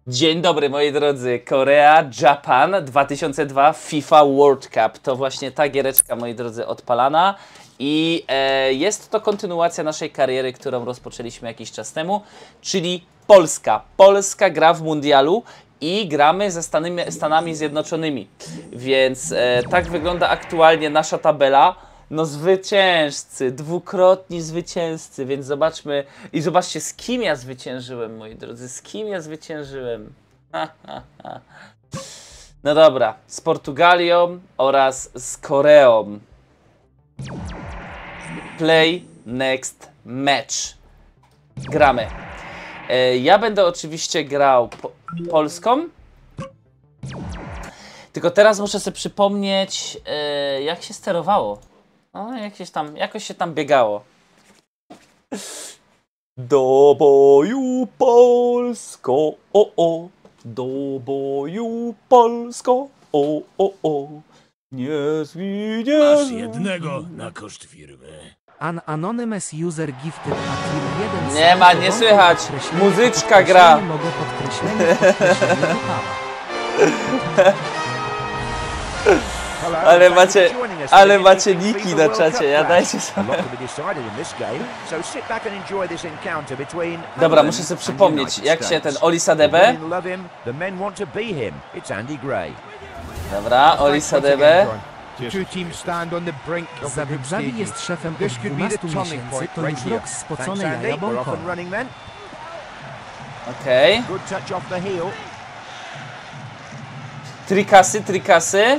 Dzień dobry moi drodzy, Korea, Japan 2002 FIFA World Cup. To właśnie ta giereczka, moi drodzy, odpalana i jest to kontynuacja naszej kariery, którą rozpoczęliśmy jakiś czas temu, czyli Polska. Polska gra w mundialu i gramy ze Stanami Zjednoczonymi, więc tak wygląda aktualnie nasza tabela. No zwycięzcy, dwukrotni zwycięzcy, więc zobaczmy i zobaczcie, z kim ja zwyciężyłem, moi drodzy, z kim ja zwyciężyłem. No dobra, z Portugalią oraz z Koreą. Play next match. Gramy. Ja będę oczywiście grał Polską. Tylko teraz muszę sobie przypomnieć, jak się sterowało. No, jakoś się tam biegało. Do boju Polsko, o. Do boju Polsko, o. Nie zwinie. Masz jednego na koszt firmy. An anonymous user gifted a 1. Nie ma, nie słychać. Muzyczka gra. Mogę podkreślenie Ale macie niki na czacie, ja dajcie sobie. Dobra, muszę sobie przypomnieć, jak się ten Olisadebe. Dobra, Olisadebe. Zabudżawi jest szefem od 12 miesięcy, to już rok spocone jaja bąko. Okej. Trikasy.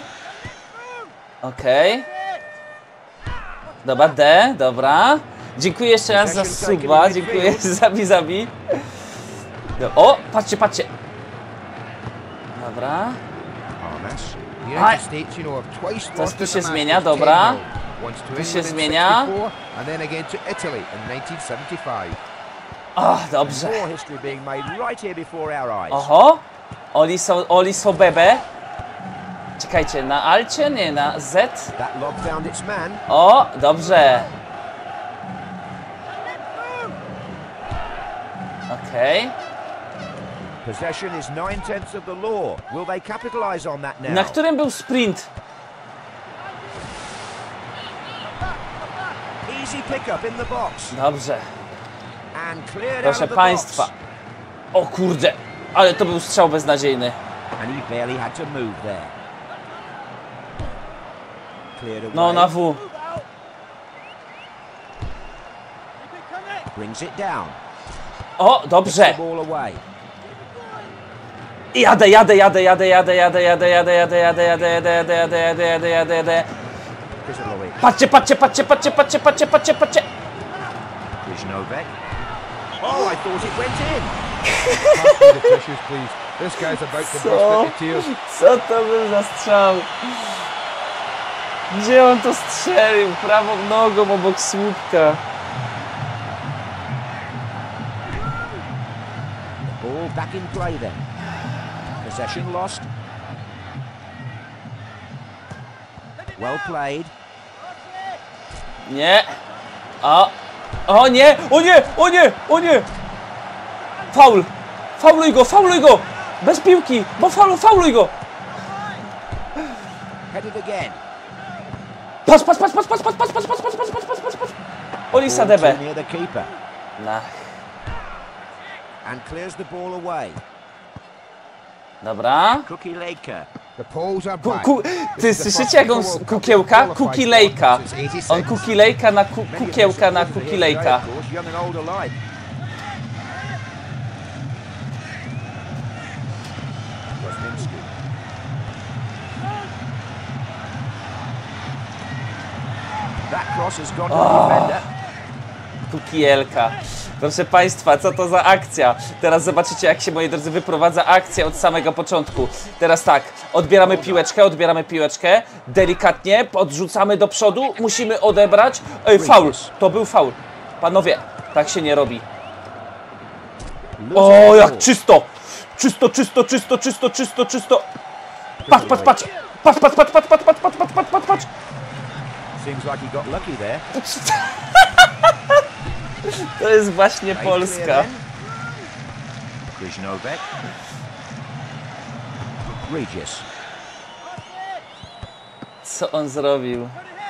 Okej. Dobra, D, dobra. Dziękuję jeszcze raz za suba, dziękuję zabi. O, patrzcie. Dobra. Coś tu się zmienia, dobra. Tu się zmienia. O, dobrze. Oho. Olisobebe. Czekajcie, na alcie? Nie, na Z. O, dobrze. Okej. Na którym był sprint? Dobrze. Proszę państwa. O kurde, ale to był strzał beznadziejny. No, na W. O, dobrze. Jadę. Patrzcie. Co to był za strzał? Gdzie on to strzelił? Prawą nogą obok słupka. Ball back in play then. Possession lost. Well played. Nie. O nie! Faul! Fauluj go! Bez piłki! Bo fauluj go! Headed again. Patrz! Olisadebe. Near the keeper. And clears the ball away. Dobra. Kukielejka. Ty słyszycie jak on kukiełka? Kukilejka. On kukilejka na kukiełka na kukilejka. Kukielka. Proszę państwa, co to za akcja? Teraz zobaczycie, jak się, moi drodzy, wyprowadza akcja od samego początku. Teraz tak, odbieramy piłeczkę, delikatnie, podrzucamy do przodu, musimy odebrać. Faul, to był faul. Panowie, tak się nie robi. O, jak czysto! Czysto. Patrz. Seems like he got lucky there. To jest właśnie Polska. Kryznovek. Regis. Co on zrobił?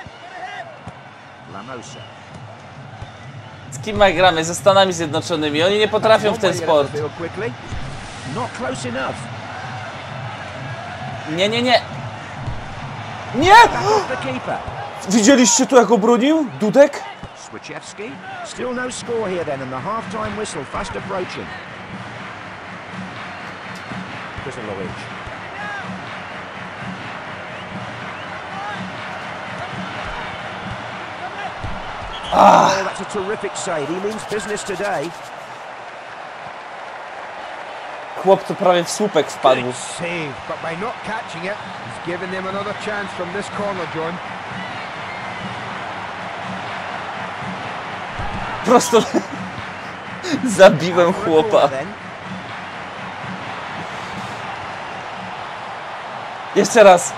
Lamosa. Z kim my gramy? Ze Stanami Zjednoczonymi. Oni nie potrafią w ten sport. Not close enough. Nie, nie, nie. Nie! Back off the keeper. Widzieliście to, jak obronił? Dudek? Swieczewski. Still no score here then, and the half-time whistle fast approaching. Krzysztof. Oh, that's a terrific save. He means business today. Chłop to prawie w słupek wpadł. Good save, but by not catching it, he's given them another chance from this corner, John. Prosto zabiłem chłopa. Jeszcze raz.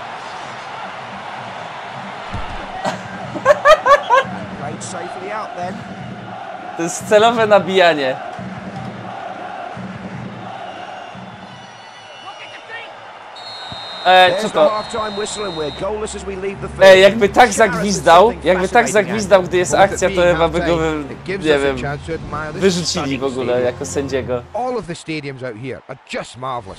To jest celowe nabijanie. Co to? Jakby tak zagwizdał, gdy jest akcja, to chyba by go, nie wiem, wyrzucili w ogóle jako sędziego. All of the stadiums out here are just marvelous.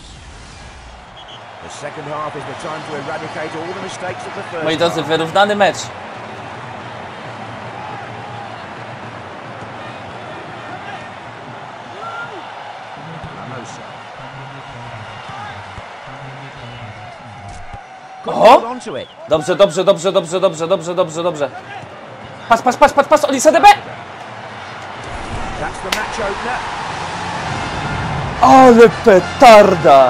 Moi drodzy, wyrównany mecz. O! Dobrze, dobrze, dobrze, dobrze, dobrze, dobrze, dobrze, dobrze. Pas, Olisa DB! Ale petarda!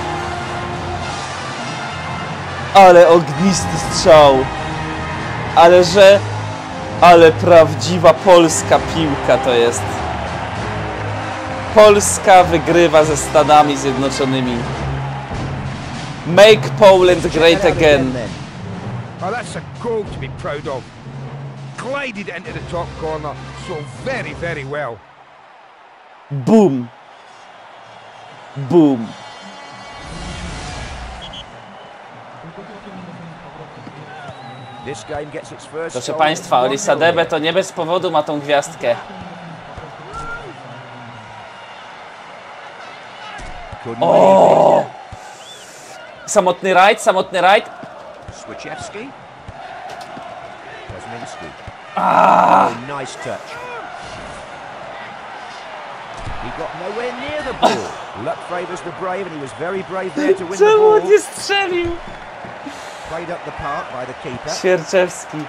Ale ognisty strzał! Ale prawdziwa polska piłka to jest. Polska wygrywa ze Stanami Zjednoczonymi. Make Poland great again. Oh, that's a goal to be proud of. Glided into the top corner so very, very well. Boom. Boom. Proszę Państwa, Olisa DB to nie bez powodu ma tą gwiazdkę. O! Samotny rajd. Swieczewski. Ah! Oh, nice touch. He got nowhere near the ball. Luck favours the brave, and he was very brave there to win the Czemu ball. on nie strzelił? Played up the park by the keeper. Sierczewski.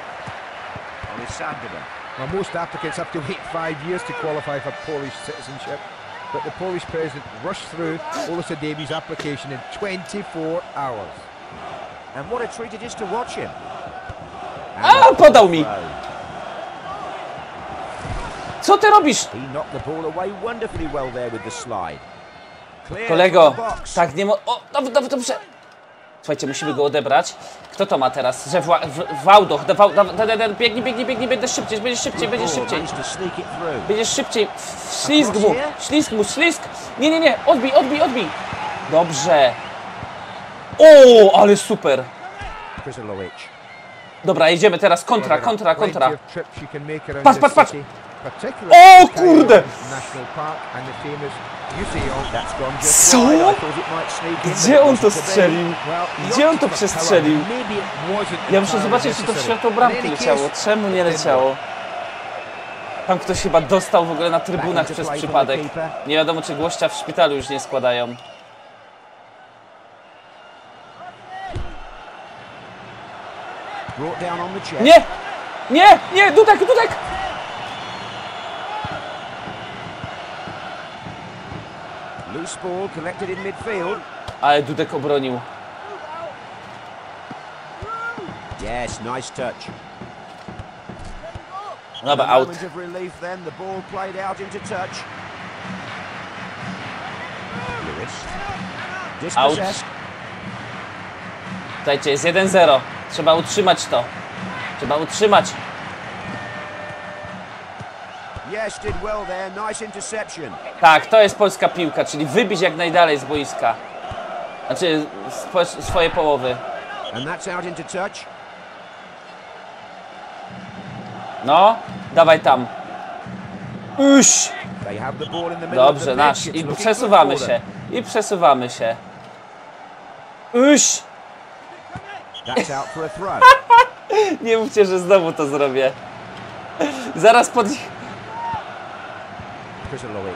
Well, most applicants have to wait 5 years to qualify for Polish citizenship, but the Polish president rushed through Olisa Davies' application in 24 hours. And what a treat it is to watch him. A, podał mi! Co ty robisz? He knocked the ball away wonderfully well there with the slide. Kolego, tak nie mo... O, dobrze. Słuchajcie, musimy go odebrać. Kto to ma teraz? Że Wałdoch, biegnij, będziesz szybciej. Będziesz szybciej. Ślizg. Nie, odbij. Dobrze. O, ale super. Dobra, jedziemy teraz, kontra. Patrz. O kurde! Co? Gdzie on to strzelił? Gdzie on to przestrzelił? Ja muszę zobaczyć, czy to w światło bramki leciało. Czemu nie leciało? Tam ktoś chyba dostał w ogóle na trybunach przez przypadek. Nie wiadomo, czy głościa w szpitalu już nie składają. Nie! Dudek! Loose ball collected in midfield. Ale Dudek obronił. Yes, nice touch. Dobra, out. Moment of relief then, the ball played out into touch. Lewis. Dispossessed. Słuchajcie, jest 1-0. Trzeba utrzymać to. Arrested well there, nice interception. Tak, to jest polska piłka, czyli wybić jak najdalej z boiska. Znaczy swoje połowy. And that's out into touch. No, dawaj tam. Uś! They have the ball in the middle Dobrze, of the nasz. pitch. I It's looking przesuwamy good for się. them. I przesuwamy się. Uś! That's out for a throw. Nie mówcie, że znowu to zrobię. Zaraz pod... Krzysztof.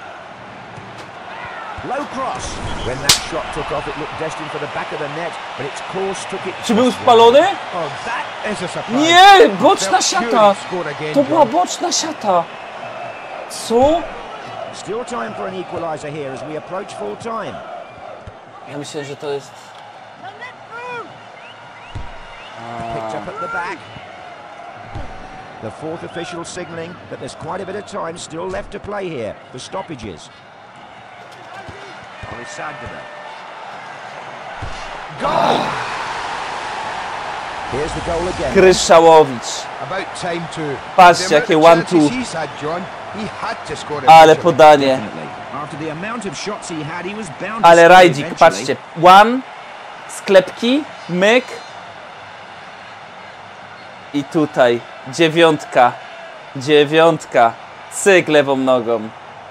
Low cross. When that shot took off, it looked destined for the back of the net, but its course took it. Czy był spalony? Oh, that is a surprise. Nie! Boczna Felt sure siata! he'd scored again, To była John. boczna siata. Co? Still time for an equaliser here as we approach full time. Ja myślę, że to jest... Picked up at the back. The fourth official signalling that there's quite a bit of time still left to play here for stoppages. Olisagda. Goal! Here's the goal again. Kryszałowicz. About time to. Patrzcie, The amount jakie of 1-2. chances he's had, John, he had to score Ale eventually. podanie. Definitely. After the amount of shots he had, he was bound to Ale score rajdzik, eventually. patrzcie. One, sklepki, myk. I tutaj. Dziewiątka. Dziewiątka. Cyk lewą nogą.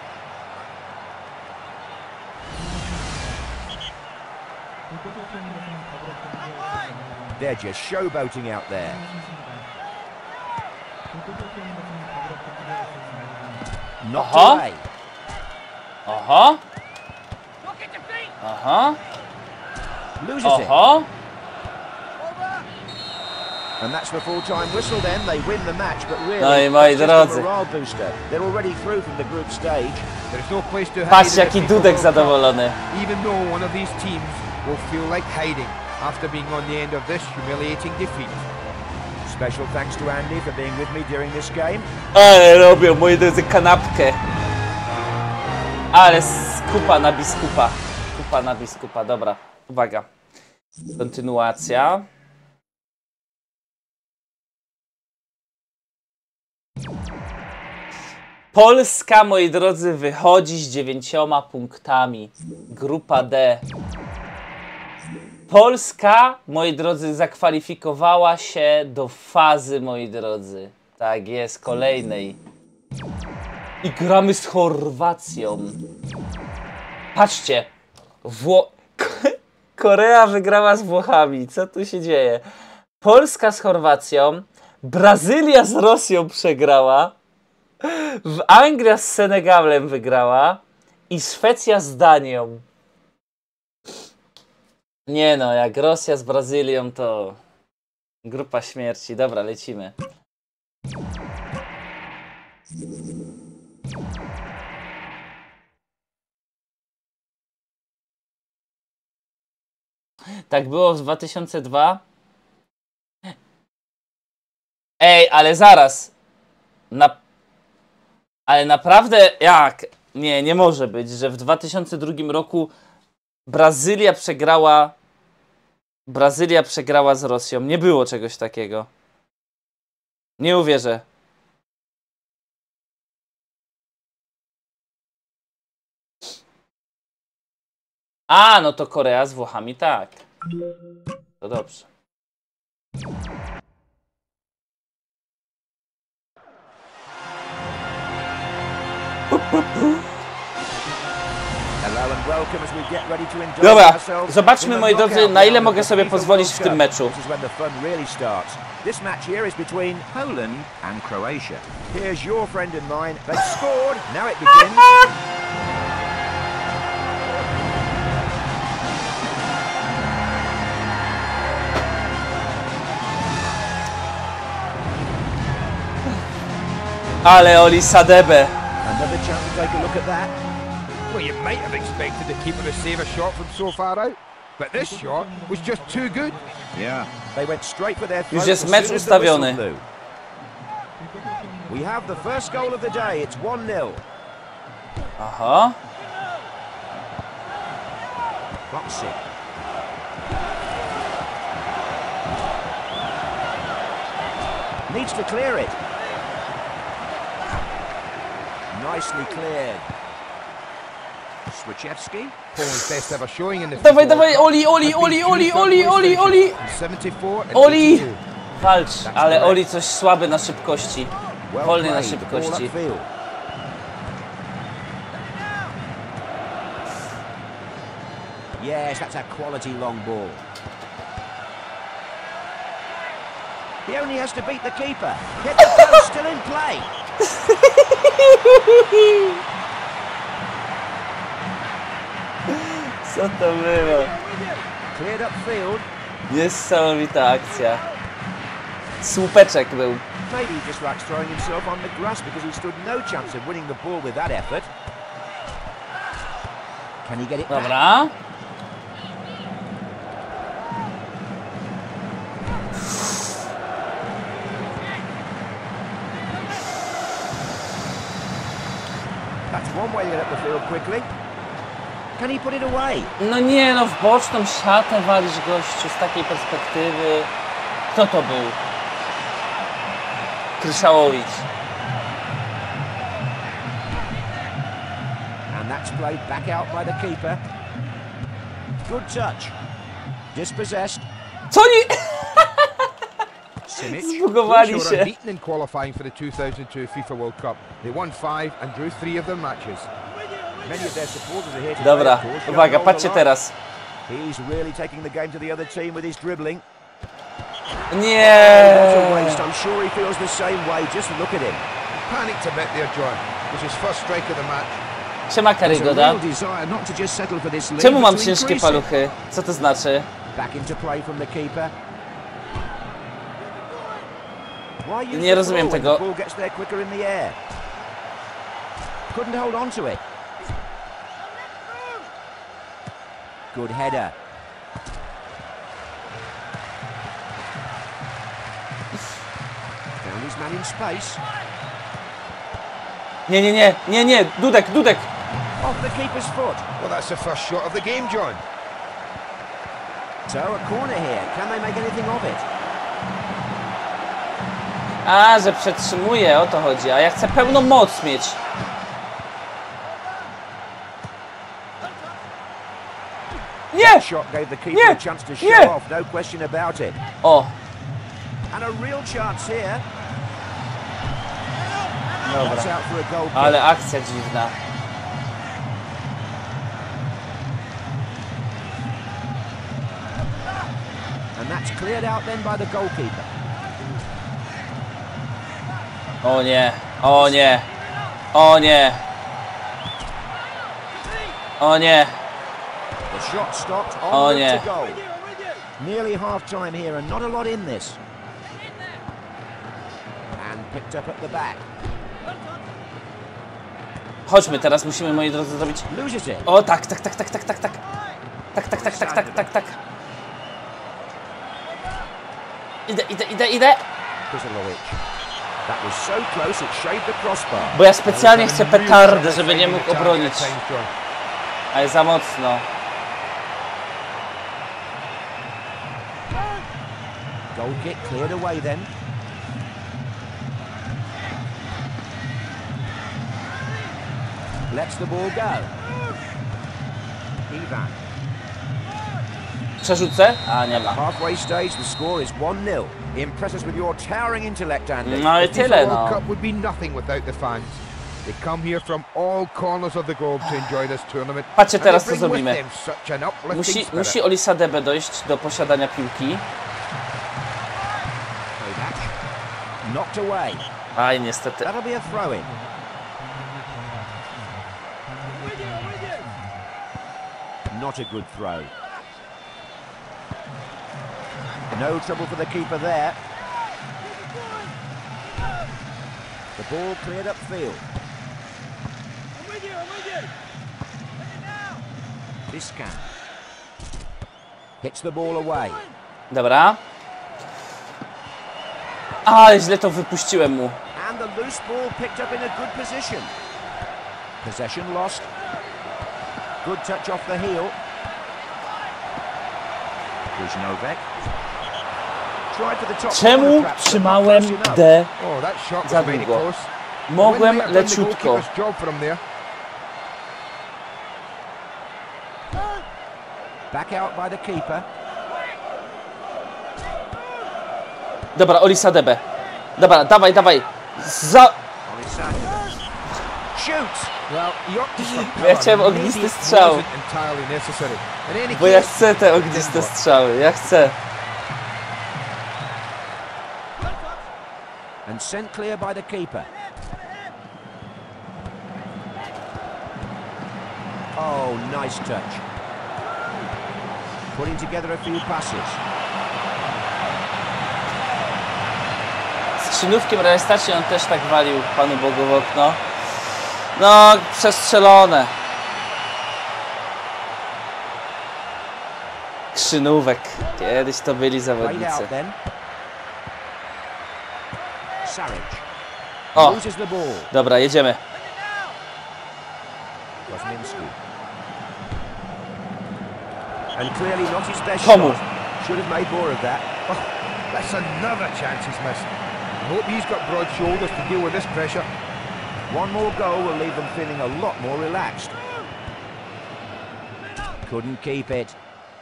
They're just showboating out there. Knocked Aha. away. Aha. Aha. Loses it. Aha. And that's the full-time whistle then. They win the match, but really, No i moi that's just drodzy. a morale booster. They're already through from the group stage. There's no place to hide Patrzcie, in the jaki FIFA Dudek World zadowolony. Cup, even though one of these teams will feel like hiding after being on the end of this humiliating defeat. Special thanks to Andy for being with me during this game. Ale robią, moi drodzy, kanapkę. Ale skupa na biskupa. Kupa na biskupa, dobra. Uwaga. Kontynuacja. Polska, moi drodzy, wychodzi z 9 punktami. Grupa D. Polska, moi drodzy, zakwalifikowała się do fazy, moi drodzy. Tak jest, kolejnej. I gramy z Chorwacją. Patrzcie. Korea wygrała z Włochami. Co tu się dzieje? Polska z Chorwacją. Brazylia z Rosją przegrała. Anglia z Senegalem wygrała. I Szwecja z Danią. Nie no, jak Rosja z Brazylią, to grupa śmierci. Dobra, lecimy. Tak było w 2002? Ej, ale zaraz. Ale naprawdę, jak? Nie, nie może być, że w 2002 roku Brazylia przegrała z Rosją. Nie było czegoś takiego. Nie uwierzę. A, no to Korea z Włochami, tak. To dobrze. Dobra, zobaczmy, moi drodzy, na ile mogę sobie pozwolić w tym meczu. This match here is between Poland and Croatia. Here's your friend and mine. They've scored. Now it begins. Ale Olisadebe. Another chance to take a look at that. Well, you might have expected the keeper to save a shot from so far out, but this shot was just too good. Yeah, they went straight for their throat. Już jest as mecz soon as the whistle ustawiony. blew. We have the first goal of the day. It's 1-0. Aha. Boxing. Needs to clear it. Nicely cleared. Swieczewski. Poland's best ever showing in the Dawaj, dawaj, Oli, Oli, Oli, Oli, Oli, Oli, Oli! 74 and Oli! 82. Walcz, ale Oli coś słaby na szybkości. Well Wolny na played, szybkości. ball upfield. Yes, that's a quality long ball. He only has to beat the keeper. Hit the post, still in play. Co to było? Cleared upfield. Niesamowita akcja. Słupeczek był. Maybe he just likes throwing himself on the grass because he stood no chance of winning the ball with that effort. Can he get it back? Dobra. That's one way to get up the field quickly. Can he put it away? No nie, no w boczną siatę walisz, gościu, z takiej perspektywy. Kto to był? Kryszałowicz. And that's played back out by the keeper. Good touch. Dispossessed. Co nie? Simic. Zbugowali Those were się. unbeaten in qualifying for the 2002 FIFA World Cup. They won 5 and drew 3 of their matches. Many of their supporters are here today, Dobra, of course, uwaga, going patrzcie all the line. teraz. He's really taking the game to the other team with his dribbling. What a Nie. waste. I'm sure he feels the same way. Just look at him. Panicked a bit there, John. It was his first strike of the match. Siema There's a Karygoda. real desire not to just settle for this lead, Czemu but mam to ciężkie increase it. paluchy? Co to znaczy? Back into play from the keeper. Why use Nie the rozumiem ball when tego. the ball gets there quicker in the air? Couldn't hold on to it. Good header. Found his man in space. Nie, nie, nie, nie, nie, Dudek, Dudek. Off the keeper's foot. Well, that's the first shot of the game, John. So a corner here. Can they make anything of it? A, że przetrzymuje, o to chodzi, a ja chcę pełną moc mieć. Nie! Shot gave the keeper Nie! a chance to show Nie! off. No question about it. O, And a real chance here. dobra. That's out for a goal kick. Ale akcja dziwna. And that's cleared out then by the goalkeeper. O nie, o nie, o nie. O nie. The shot stopped Oh, on route yeah. to goal. Nearly half time here and not a lot in this. And picked up at the back. Chodźmy, teraz musimy, moi drodzy, zrobić... Loses it. O, tak, tak, tak, tak, tak, tak, tak. Tak, tak, tak, tak, tak, tak, tak. Idę, idę, idę, idę. Kozłowicz. That was so close it shaved the crossbar. Bo ja specjalnie chcę petardę, żeby nie mógł obronić. Ale za mocno. Goal kick cleared away then. Lets the ball go. Ivan. Przerzucę? A, nie ma. Halfway stage, the score is 1-0. Impress us with your towering intellect, Andy. No i tyle, no. World Cup would be nothing without the fans. They come here from all corners of the globe to enjoy this tournament. Patrzcie And they teraz, co bring with zrobimy. them such an uplifting spirit. Musi Olisa Debe dojść do posiadania piłki. Kovac. Knocked away. Aj, niestety. That'll be a throw-in. Not a good throw. No trouble for the keeper there. The ball cleared upfield. Biscan hits the ball away. Dobra. Ale źle to wypuściłem mu. And the loose ball picked up in a good position. Possession lost. Good touch off the heel. Kuznovec. Tried for the top corner, Czemu perhaps, but not trzymałem close enough. D Oh, that shot za was very długo? close. Mogłem leciutko. Back out by the keeper. Dobra, Olisadebe. Dobra, dawaj, dawaj. Ja chciałem ognisty strzał. Bo ja chcę te ogniste strzały, ja chcę. And sent clear by the keeper. Oh, nice touch. Putting together a few passes. Skrzynówkiem realizacji on też tak walił Panu Bogu w okno. No, przestrzelone. Skrzynówek. Kiedyś to byli zawodnicy. O, dobra, jedziemy. Komu? That's another chance he's missed. I hope he's got broad shoulders to deal with this pressure. One more goal will leave them feeling a lot more relaxed. Couldn't keep it.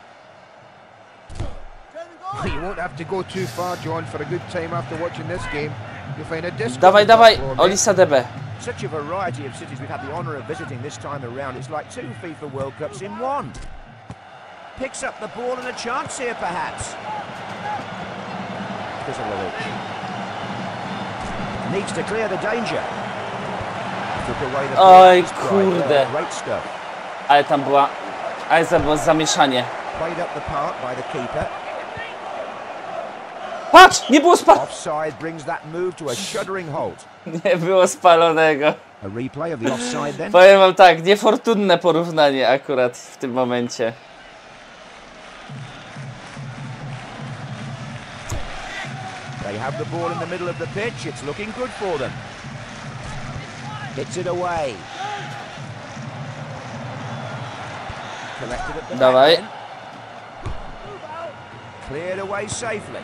You won't have to go too far, John, for a good time after watching this game. You'll find a disco. Dawaj, dawaj, Olisadebe. Such a variety of cities we've had the honour of visiting this time around. It's like 2 FIFA World Cups in one. Picks up the ball and a chance here, perhaps. Needs to clear the danger. Oj, kurde. Ale tam było zamieszanie. Patrz! Nie było Nie było spalonego. Powiem wam tak, niefortunne porównanie akurat w tym momencie. They have the ball in the middle of the pitch. It's looking good for them. Hits it away. Collected at the Dawaj. back. Cleared away safely.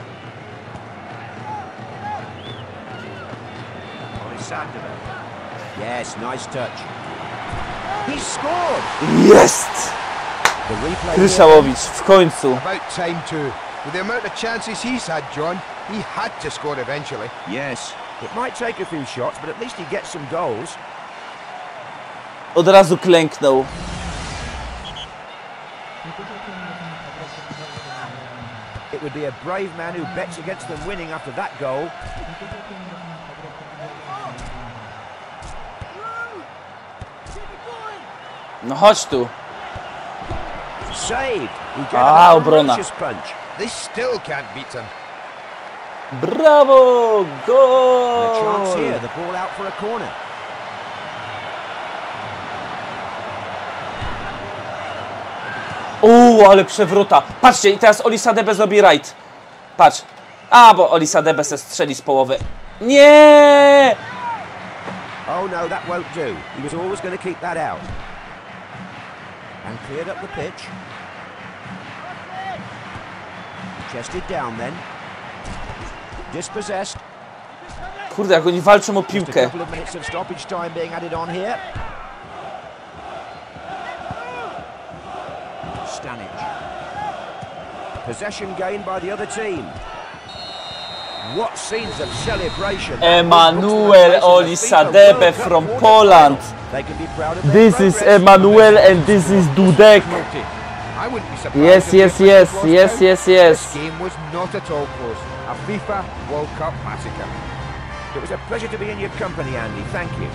Yes, nice touch. He scored. Jest! Kryszałowicz, w końcu. About time too. With the amount of chances he's had, John, he had to score eventually. Yes, it might take a few shots, but at least he gets some goals. Od razu klęknął. It would be a brave man who bets against them winning after that goal. No chodź tu. Saved. A, obrona. They still can't beat him. Brawo! Gol! A chance here, the ball out for a corner. Ale przewrota. Patrzcie, i teraz Olisadebe zrobi right. Patrz. A, bo Olisadebe se strzeli z połowy. Nie! Oh no, that won't do. He was always going to keep that out. And cleared up the pitch. Chested down then. Dispossessed. Kurde, jak oni walczą o Just a piłkę. couple of minutes of stoppage time being added on here. Stanic. Possession gained by the other team. What scenes of celebration. Emanuel Olisadebe from Poland. This is Emanuel and this is Dudek. Yes, yes, yes, yes, yes, yes. This game was not at all close. A FIFA World Cup massacre. It was a pleasure to be in your company, Andy. Thank you.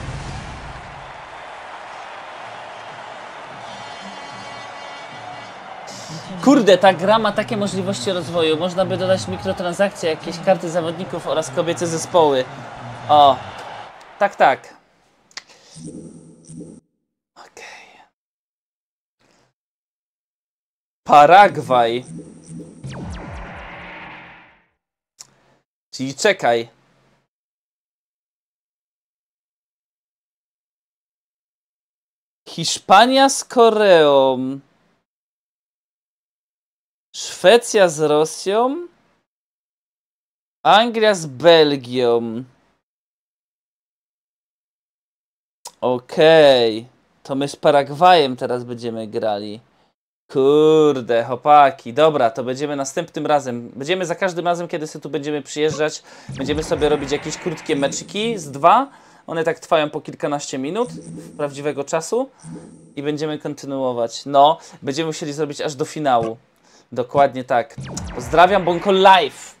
Kurde, ta gra ma takie możliwości rozwoju. Można by dodać mikrotransakcje, jakieś karty zawodników oraz kobiece zespoły. O, tak, tak. Okej. Paragwaj. Czyli czekaj. Hiszpania z Koreą. Szwecja z Rosją. Anglia z Belgią. Okej. To my z Paragwajem teraz będziemy grali. Kurde, chłopaki. Dobra, to będziemy następnym razem. Będziemy za każdym razem, kiedy sobie tu będziemy przyjeżdżać, będziemy sobie robić jakieś krótkie meczyki z 2. One tak trwają po kilkanaście minut prawdziwego czasu. I będziemy kontynuować. No, będziemy musieli zrobić aż do finału. Dokładnie tak. Pozdrawiam, Bonko Live!